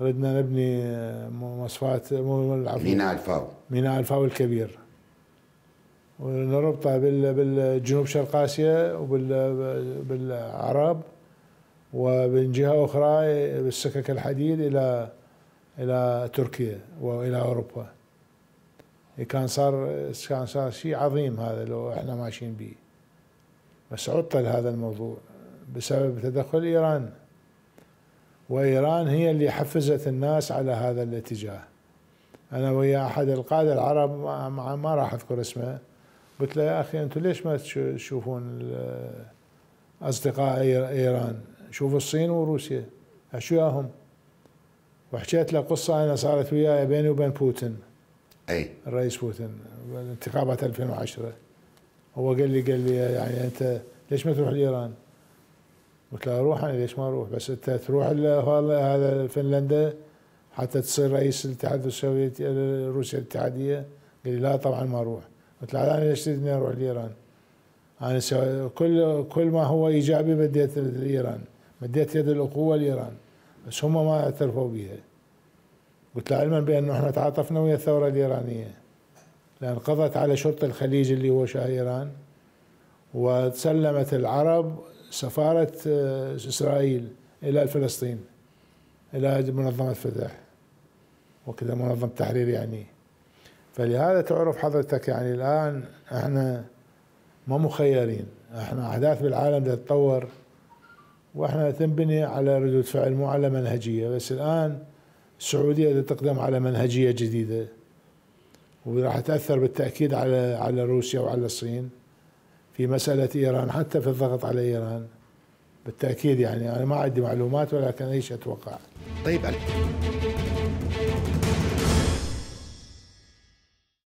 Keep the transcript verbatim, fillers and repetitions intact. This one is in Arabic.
ردنا نبني مصفاة ميناء الفاو ميناء الفاو الكبير، ونربطه بالجنوب شرق آسيا وبالعرب، ومن جهة أخرى بالسكك الحديد إلى إلى تركيا وإلى أوروبا. كان صار كان صار شيء عظيم هذا لو احنا ماشيين به، بس عطل هذا الموضوع بسبب تدخل إيران، وإيران هي اللي حفزت الناس على هذا الاتجاه. أنا ويا أحد القادة العرب ما, ما راح أذكر اسمه، قلت له يا أخي أنتم ليش ما تشوفون أصدقاء إيران؟ شوفوا الصين وروسيا شو ياهم. وحكيت له قصة أنا صارت وياي بيني وبين بوتين، أي الرئيس بوتين انتخابات ألفين وعشرة. هو قال لي قال لي يعني أنت ليش ما تروح لإيران؟ قلت له أروح أنا، ليش ما أروح؟ بس أنت تروح هذا فنلندا حتى تصير رئيس الاتحاد السوفيتي روسيا الاتحادية؟ قال لي لا طبعا ما أروح. قلت له أنا ليش تريدني أروح لإيران؟ أنا كل كل ما هو إيجابي بديت لإيران، مديت يد الأخوة لإيران، بس هم ما اعترفوا بها. قلت له علما بأنه احنا تعاطفنا ويا الثورة الإيرانية، لأن قضت على شرط الخليج اللي هو شاه إيران، وسلمت العرب سفارة إسرائيل إلى فلسطين، إلى منظمة فتح وكذا منظمة تحرير يعني. فلهذا تعرف حضرتك يعني الآن احنا ما مخيرين، احنا أحداث بالعالم تتطور واحنا تنبني على ردود فعل مو على منهجية. بس الآن السعودية تقدم على منهجية جديدة، وراح تأثر بالتأكيد على على روسيا وعلى الصين في مسألة إيران، حتى في الضغط على إيران بالتأكيد. يعني أنا ما عندي معلومات ولكن أيش أتوقع. طيب